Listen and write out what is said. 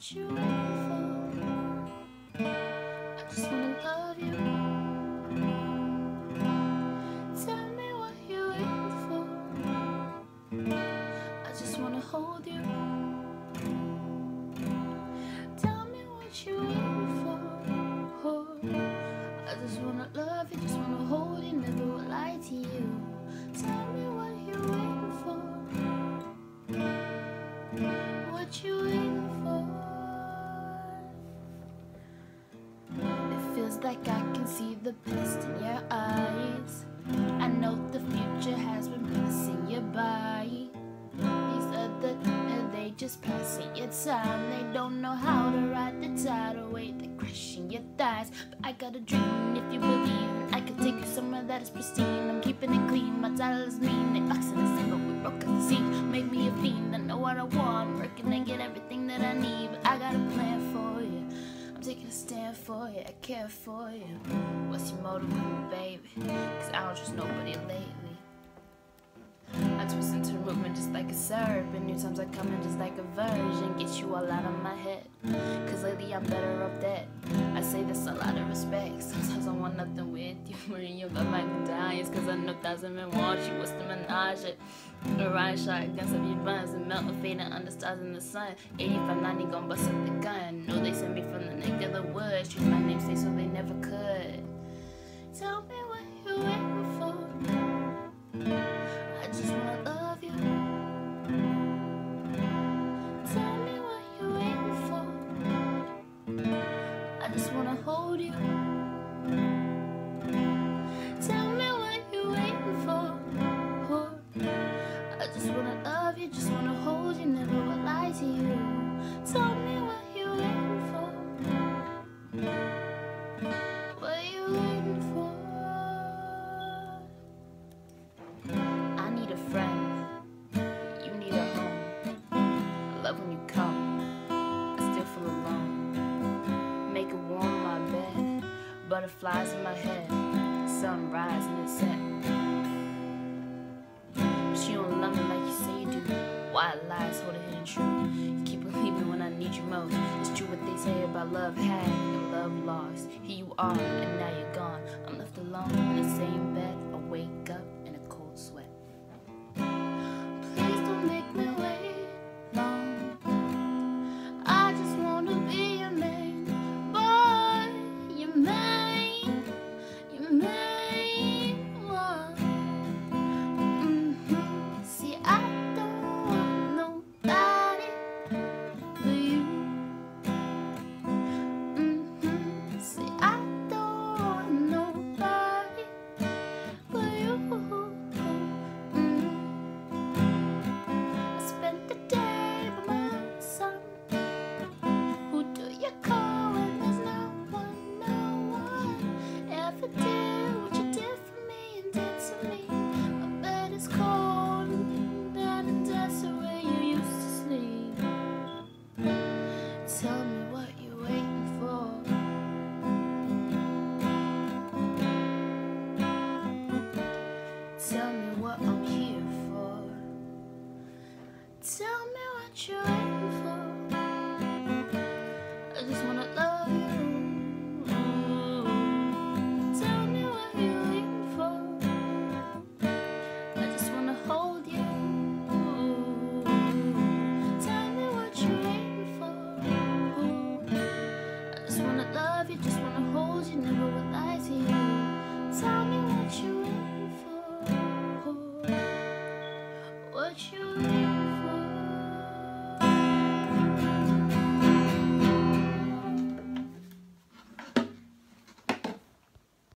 what you waiting for? I just wanna love you. Tell me what you waiting for. I just wanna hold you. Tell me what you waiting for. I just wanna love you, just wanna hold you, never will lie to you. Tell me what you waiting for. What you waiting for? It feels like I can see the best in your eyes. I know the future has been passing you by. These other they just passing your time. They don't know how to ride the tidal wave. They're crushing your thighs. But I got a dream, and if you believe, I can take you somewhere that is pristine. I'm keeping it clean, my title is mean. They boxing the single, we broke at the seam. Make me a fiend, I know what I want. I'm working to get everything that I need. But I got a plan for you. I'm taking a stand for you, I care for you. What's your motive with me, baby? Cause I don't trust nobody lately. I twist into movement just like a serpent. New times are coming just like a virgin. Get you all out of my head. Cause lately I'm better off dead. I say this a lot of respect. Sometimes I want nothing with you. When you love my dying. Cause I know thousand men want you. What's the menage? A ride shot, guns of your buns and melting fading under stars in the sun. 85-90 gon' bust up the gun. Know they sent me from the neck of the woods. Choose my namesake so they never could. Tell me what you waiting for. I just wanna love you. Tell me what you waiting for. I just wanna hold you. Tell me what you waiting for. I just wanna love you, just wanna hold you, never will lie to you. Tell me what you waiting for. What you waiting for? I need a friend, you need a home. I love when you come, I still feel alone. Make it warm my bed, butterflies in my head, sunrise in the set. She don't love me like you say you do. White lies hold a hidden truth. You keep believing when I need you most. It's true what they say about love had and love lost. Here you are and now you're gone. I'm left alone in the same bed. I wake up.